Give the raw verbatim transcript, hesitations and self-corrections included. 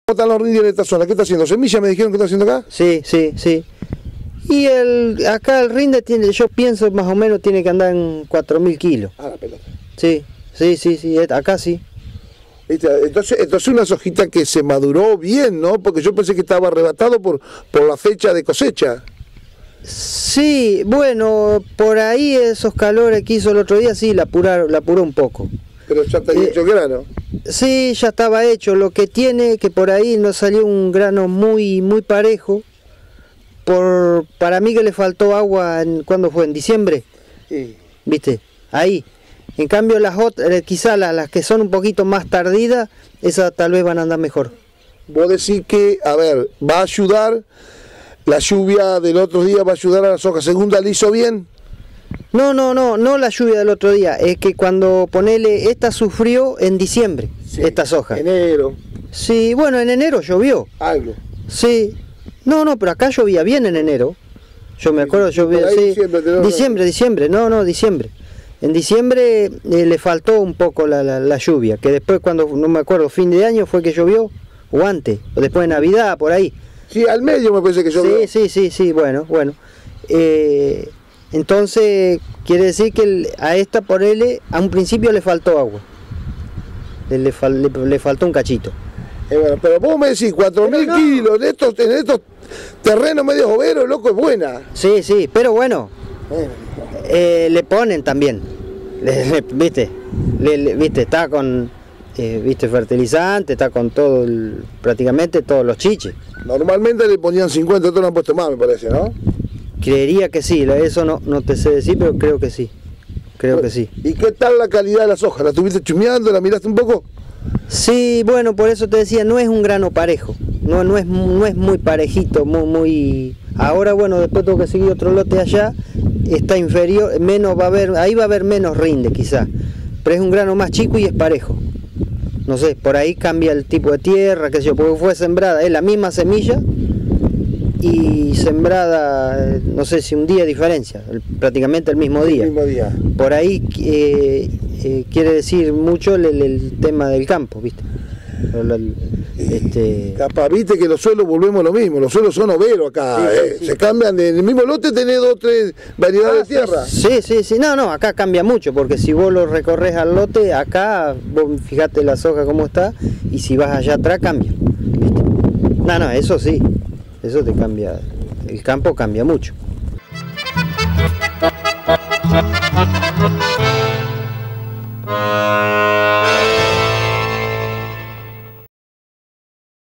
¿Cómo están los rindes en esta zona? ¿Qué está haciendo? ¿Semilla me dijeron que está haciendo acá? Sí, sí, sí. Y el, acá el rinde tiene, yo pienso más o menos tiene que andar en cuatro mil kilos. Ah, la pelota. Sí, sí, sí, sí, acá sí. Entonces, entonces una sojita que se maduró bien, ¿no? Porque yo pensé que estaba arrebatado por, por la fecha de cosecha. Sí, bueno, por ahí esos calores que hizo el otro día, sí, la apuraron, la apuró un poco. Pero ya está eh, hecho grano. Sí, ya estaba hecho. Lo que tiene que por ahí no salió un grano muy muy parejo. Por para mí que le faltó agua en, ¿cuándo fue? En diciembre. Sí. ¿Viste? Ahí. En cambio las otras, quizás las, las que son un poquito más tardidas, esas tal vez van a andar mejor. Vos decís que, a ver, va a ayudar, la lluvia del otro día va a ayudar a la soja. ¿Segunda le hizo bien? No, no, no, no la lluvia del otro día, es que cuando ponele, esta sufrió en diciembre, sí, esta soja. Enero. Sí, bueno, en enero llovió. Algo. Sí. No, no, pero acá llovía bien en enero. Yo me acuerdo, llovía, sí. Diciembre, diciembre, diciembre, no, no, diciembre. En diciembre eh, le faltó un poco la, la, la lluvia, que después cuando, no me acuerdo, fin de año fue que llovió, o antes, o después de Navidad, por ahí. Sí, al medio me parece que llovió. Sí, sí, sí, sí, bueno, bueno. Eh, entonces, quiere decir que el, a esta por él, a un principio le faltó agua. Le, le, fal, le, le faltó un cachito. Eh, bueno, pero vos me decís, cuatro mil no. kilos en estos, en estos terrenos medio overos, loco, es buena. Sí, sí, pero bueno, bueno. Eh, le ponen también, le, le, viste, le, le, viste, está con, eh, viste, fertilizante, está con todo, el, prácticamente todos los chiches. Normalmente le ponían cincuenta, todos lo han puesto más, me parece, ¿no? Creería que sí, eso no, no te sé decir, pero creo que sí, creo bueno, que sí. ¿Y qué tal la calidad de las hojas? ¿La estuviste chumeando, la miraste un poco? Sí, bueno, por eso te decía, no es un grano parejo, no, no, es, no es muy parejito, muy, muy... Ahora, bueno, después tengo que seguir otro lote allá, está inferior, menos va a haber, ahí va a haber menos rinde quizás, pero es un grano más chico y es parejo. No sé, por ahí cambia el tipo de tierra, qué sé yo, porque fue sembrada, es la misma semilla y sembrada, no sé si un día de diferencia, el, prácticamente el mismo día. El mismo día. Por ahí eh, eh, quiere decir mucho el, el tema del campo, ¿viste? El, el, este... Capaz, viste que los suelos volvemos a lo mismo, los suelos son overos acá, sí, eh, sí, se sí. cambian, de, en el mismo lote tenés dos o tres variedades ah, de tierra. Sí, sí, sí, no, no, acá cambia mucho, porque si vos lo recorres al lote, acá, vos fijate la soja cómo está, y si vas allá atrás cambia, ¿viste? No, no, eso sí, eso te cambia, el campo cambia mucho.